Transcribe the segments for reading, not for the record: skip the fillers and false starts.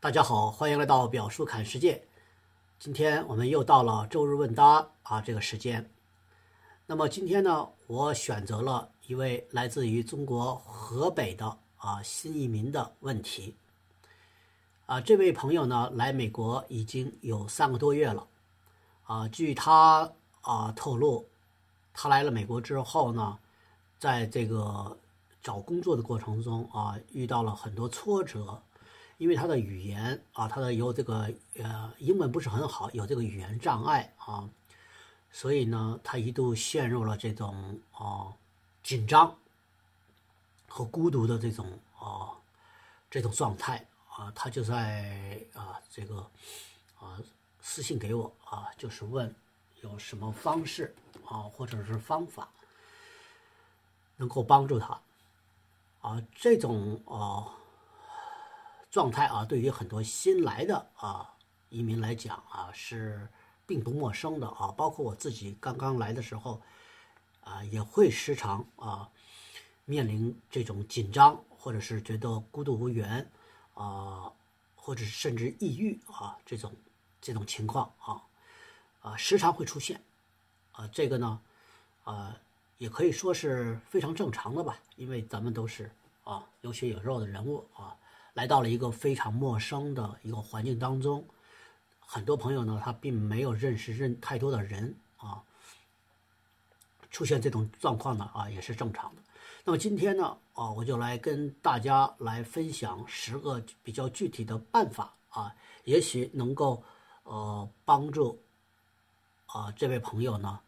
大家好，欢迎来到表叔侃世界。今天我们又到了周日问答这个时间。那么今天呢，我选择了一位来自于中国河北的新移民的问题。这位朋友呢来美国已经有3个多月了。据他透露，他来了美国之后呢，在这个找工作的过程中遇到了很多挫折。因为他的语言他的有这个英文不是很好，有这个语言障碍所以呢，他一度陷入了这种紧张和孤独的这种状态他就在这个私信给我就是问有什么方式或者是方法能够帮助他这种状态对于很多新来的移民来讲是并不陌生的包括我自己刚刚来的时候也会时常面临这种紧张，或者是觉得孤独无援或者是甚至抑郁这种情况时常会出现这个呢也可以说是非常正常的吧，因为咱们都是有血有肉的人物来到了一个非常陌生的一个环境当中，很多朋友呢他并没有认识太多的人出现这种状况呢也是正常的。那么今天呢我就来跟大家来分享10个比较具体的办法也许能够帮助这位朋友呢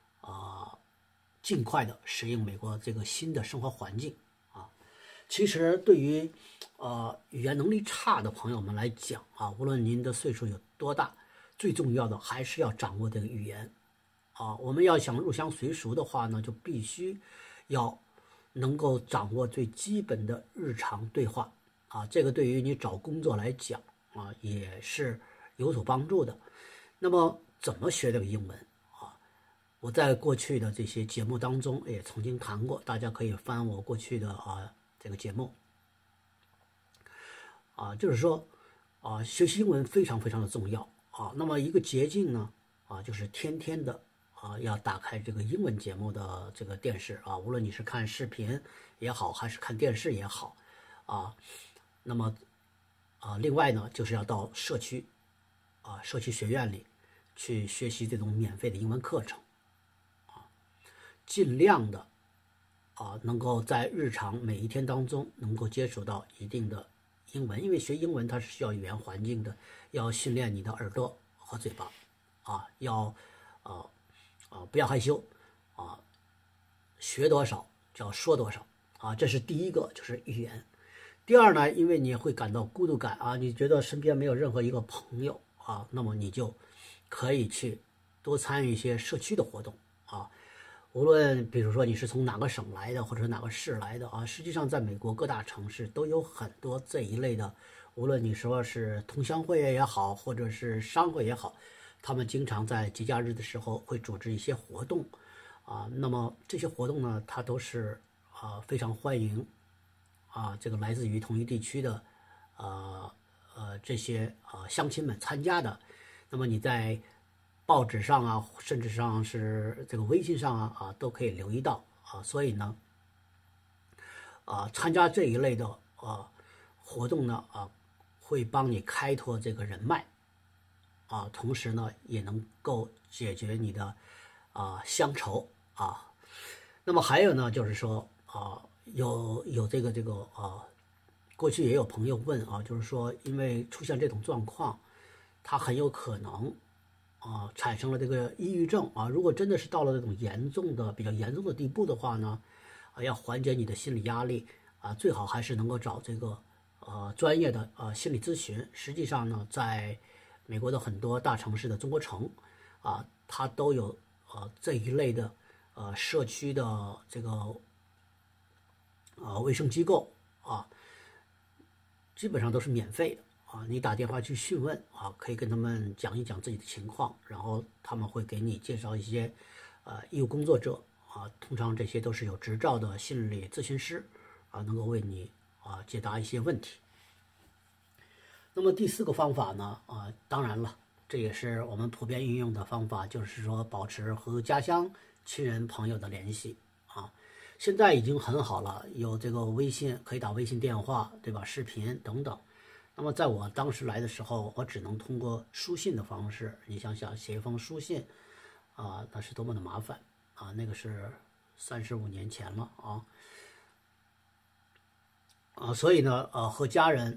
尽快的适应美国这个新的生活环境其实对于语言能力差的朋友们来讲无论您的岁数有多大，最重要的还是要掌握这个语言我们要想入乡随俗的话呢，就必须要能够掌握最基本的日常对话这个对于你找工作来讲也是有所帮助的。那么怎么学这个英文我在过去的这些节目当中也曾经谈过，大家可以翻我过去的这个节目就是说学习英文非常非常的重要那么一个捷径呢就是天天的要打开这个英文节目的这个电视无论你是看视频也好，还是看电视也好那么另外呢，就是要到社区学院里去学习这种免费的英文课程尽量的能够在日常每一天当中能够接触到一定的英文，因为学英文它是需要语言环境的，要训练你的耳朵和嘴巴要不要害羞学多少就要说多少这是第一个，就是语言。第二呢，因为你会感到孤独感你觉得身边没有任何一个朋友那么你就可以去多参与一些社区的活动无论比如说你是从哪个省来的，或者是哪个市来的实际上在美国各大城市都有很多这一类的，无论你说是同乡会也好，或者是商会也好，他们经常在节假日的时候会组织一些活动那么这些活动呢，它都是非常欢迎这个来自于同一地区的这些乡亲们参加的。那么你在报纸上甚至上是这个微信上都可以留意到所以呢参加这一类的活动呢会帮你开拓这个人脉同时呢也能够解决你的乡愁那么还有呢，就是说有这个过去也有朋友问就是说因为出现这种状况，他很有可能产生了这个抑郁症如果真的是到了这种比较严重的地步的话呢要缓解你的心理压力最好还是能够找这个专业的心理咨询。实际上呢，在美国的很多大城市的中国城它都有这一类的社区的这个卫生机构基本上都是免费的你打电话去询问可以跟他们讲一讲自己的情况，然后他们会给你介绍一些义务工作者通常这些都是有执照的心理咨询师能够为你解答一些问题。 那么第4个方法呢，当然了，这也是我们普遍运用的方法，就是说保持和家乡亲人朋友的联系啊。现在已经很好了，有这个微信可以打微信电话，对吧？视频等等。那么在我当时来的时候，我只能通过书信的方式。你想想，写一封书信啊，那是多么的麻烦啊！那个是35年前了所以呢，和家人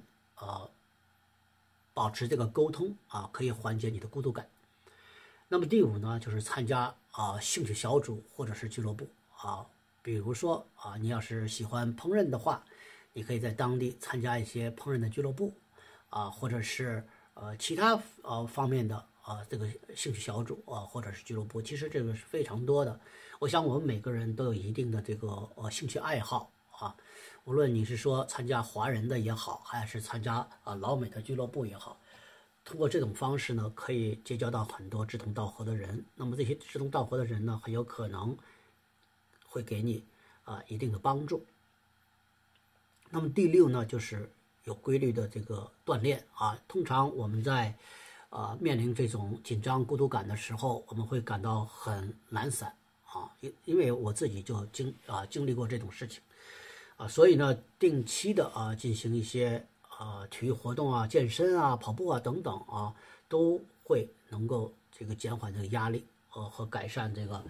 保持这个沟通啊，可以缓解你的孤独感。那么第5呢，就是参加兴趣小组或者是俱乐部啊。比如说你要是喜欢烹饪的话，你可以在当地参加一些烹饪的俱乐部或者是其他方面的这个兴趣小组或者是俱乐部。其实这个是非常多的。我想我们每个人都有一定的这个兴趣爱好无论你是说参加华人的也好，还是参加老美的俱乐部也好，通过这种方式呢，可以结交到很多志同道合的人。那么这些志同道合的人呢，很有可能会给你一定的帮助。那么第6呢，就是有规律的这个锻炼通常我们在面临这种紧张孤独感的时候，我们会感到很懒散因为我自己就经历过这种事情所以呢，定期的进行一些体育活动健身跑步等等都会能够这个减缓这个压力和改善这个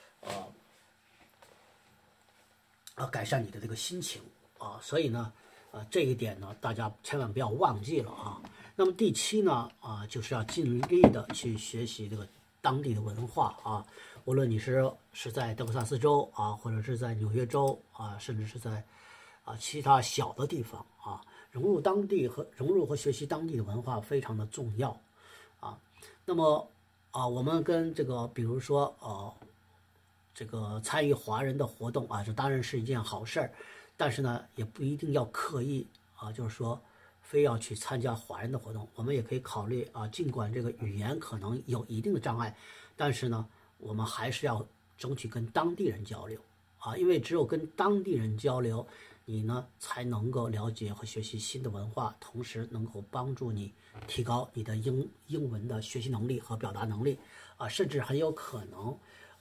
改善你的这个心情所以呢这一点呢，大家千万不要忘记了那么第7呢就是要尽力的去学习这个当地的文化无论你是在德克萨斯州或者是在纽约州甚至是在其他小的地方融入和学习当地的文化非常的重要那么我们跟这个比如说这个参与华人的活动这当然是一件好事儿，但是呢也不一定要刻意就是说非要去参加华人的活动。我们也可以考虑尽管这个语言可能有一定的障碍，但是呢我们还是要争取跟当地人交流因为只有跟当地人交流，你呢才能够了解和学习新的文化，同时能够帮助你提高你的英文的学习能力和表达能力甚至很有可能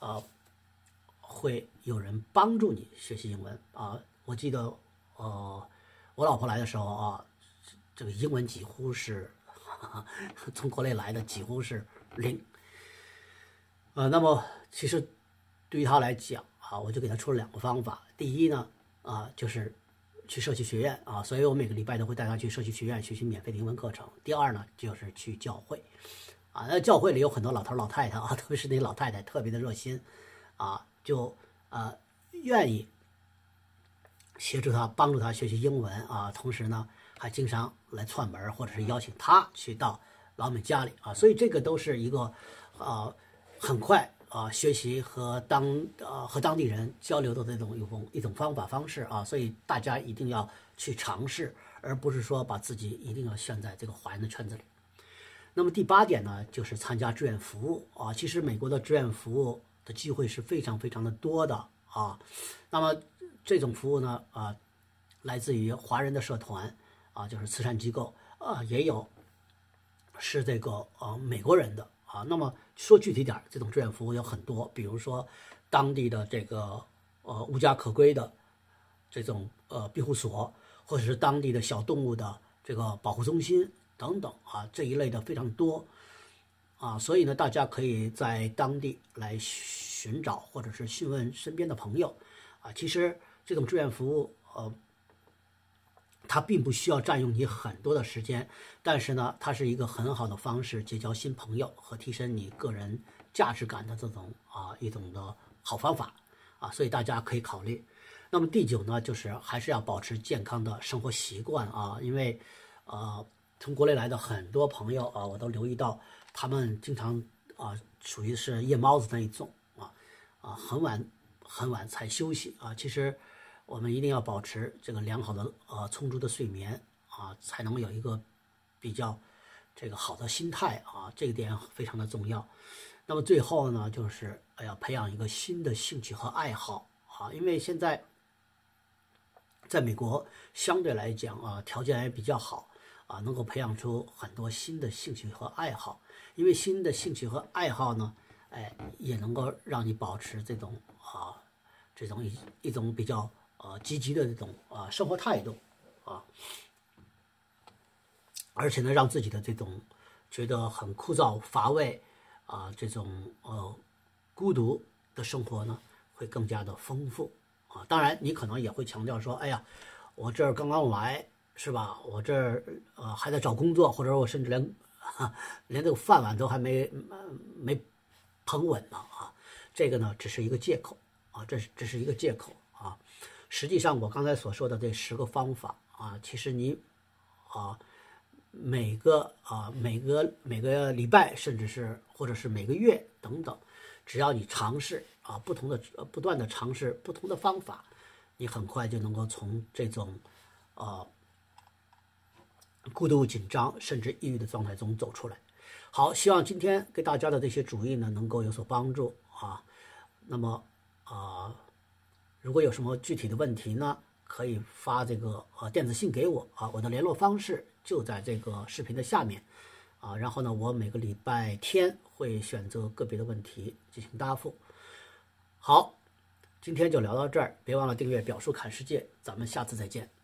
会有人帮助你学习英文我记得我老婆来的时候这个英文几乎是从国内来的几乎是0那么其实对于她来讲我就给她出了2个方法。第一呢就是去社区学院所以我每个礼拜都会带她去社区学院学习免费的英文课程。第2呢就是去教会那教会里有很多老头老太太特别是那些老太太特别的热心就愿意协助他帮助他学习英文同时呢还经常来串门或者是邀请他去到老美家里所以这个都是一个很快学习和当地人交流的这种一种方式所以大家一定要去尝试，而不是说把自己一定要陷在这个华人的圈子里。那么第8点呢，就是参加志愿服务其实美国的志愿服务的机会是非常非常的多的那么这种服务呢来自于华人的社团就是慈善机构也有是这个美国人的那么说具体点，这种志愿服务有很多，比如说当地的这个无家可归的这种庇护所，或者是当地的小动物的这个保护中心等等这一类的非常多所以呢大家可以在当地来寻找或者是询问身边的朋友其实这种志愿服务它并不需要占用你很多的时间，但是呢它是一个很好的方式结交新朋友和提升你个人价值感的这种一种的好方法所以大家可以考虑。那么第9呢，就是还是要保持健康的生活习惯因为从国内来的很多朋友我都留意到他们经常属于是夜猫子那一种很晚才休息其实我们一定要保持这个良好的充足的睡眠才能有一个比较这个好的心态这一点非常的重要。那么最后呢，就是培养一个新的兴趣和爱好因为现在在美国相对来讲条件也比较好能够培养出很多新的兴趣和爱好。因为新的兴趣和爱好呢，也能够让你保持这种一种比较积极的这种生活态度啊，而且呢，让自己的这种觉得很枯燥乏味这种孤独的生活呢，会更加的丰富啊。当然，你可能也会强调说，哎呀，我这儿刚刚来是吧？我这儿还在找工作，或者我甚至连这个饭碗都还没捧稳呢啊。这个呢，只是一个借口啊，这是一个借口啊。实际上，我刚才所说的这10个方法啊，其实你每个礼拜，甚至是或者是每个月等等，只要你尝试不断的尝试不同的方法，你很快就能够从这种孤独紧张甚至抑郁的状态中走出来。好，希望今天给大家的这些主意呢能够有所帮助啊。那么如果有什么具体的问题呢，可以发这个电子信给我啊，我的联络方式就在这个视频的下面啊。然后呢，我每个礼拜天会选择个别的问题进行答复。好，今天就聊到这儿，别忘了订阅表叔看世界，咱们下次再见。